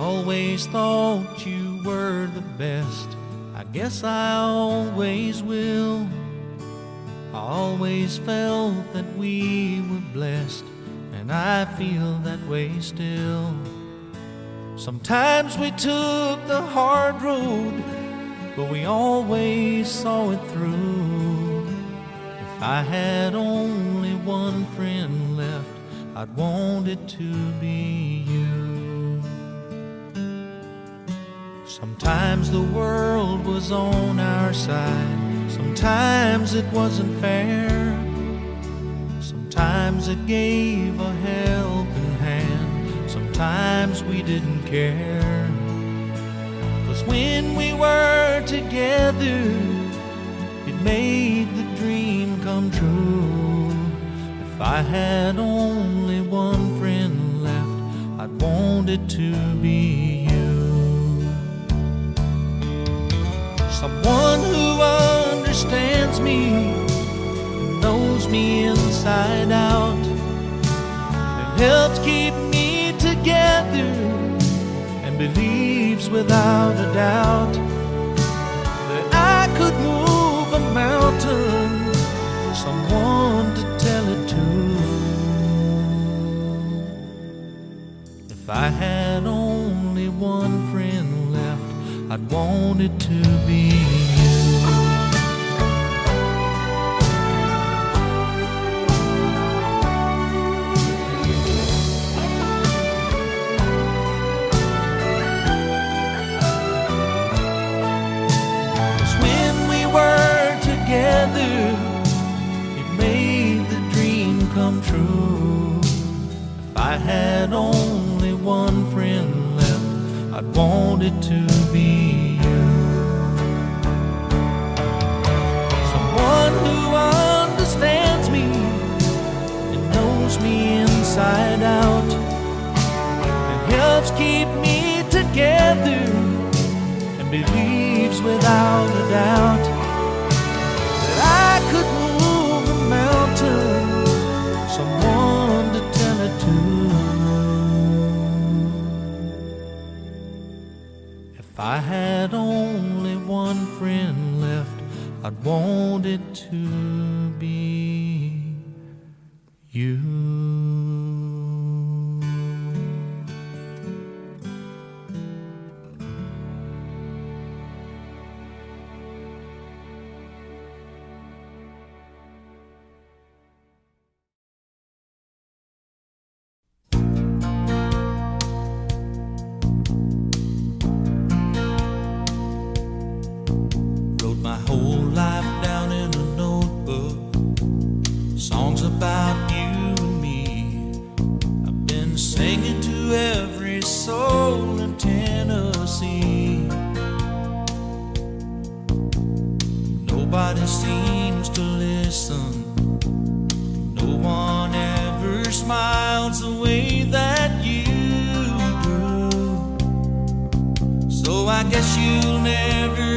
always thought you were the best. I guess I always will. I always felt that we were blessed, and I feel that way still. Sometimes we took the hard road, but we always saw it through. If I had only one friend left, I'd want it to be you. Sometimes the world was on our side, sometimes it wasn't fair. Sometimes it gave a helping hand, sometimes we didn't care. 'Cause when we were together, it made the dream come true. If I had only one friend left, I'd want it to be you. Someone who understands me, knows me inside out, and helps keep me together, and believes without a doubt that I could move a mountain. Someone to tell it to. If I had only one friend left, I'd want it to be you. It made the dream come true. If I had only one friend left, I'd want it to be you. Someone who understands me and knows me inside out, and helps keep me together, and believes without a doubt I could move a mountain. Someone to tell it to. If I had only one friend left, I'd want it to be you. My whole life down in a notebook, songs about you and me. I've been singing to every soul in Tennessee. Nobody seems to listen, no one ever smiles the way that you do. So I guess you'll never